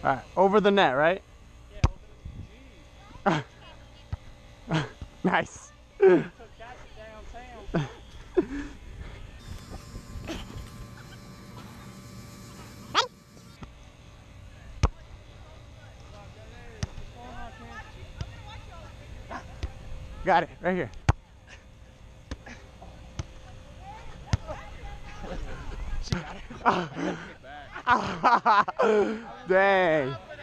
All right, over the net, right? Yeah, Nice. took that to downtown. Got it, right here. She got it. Dang.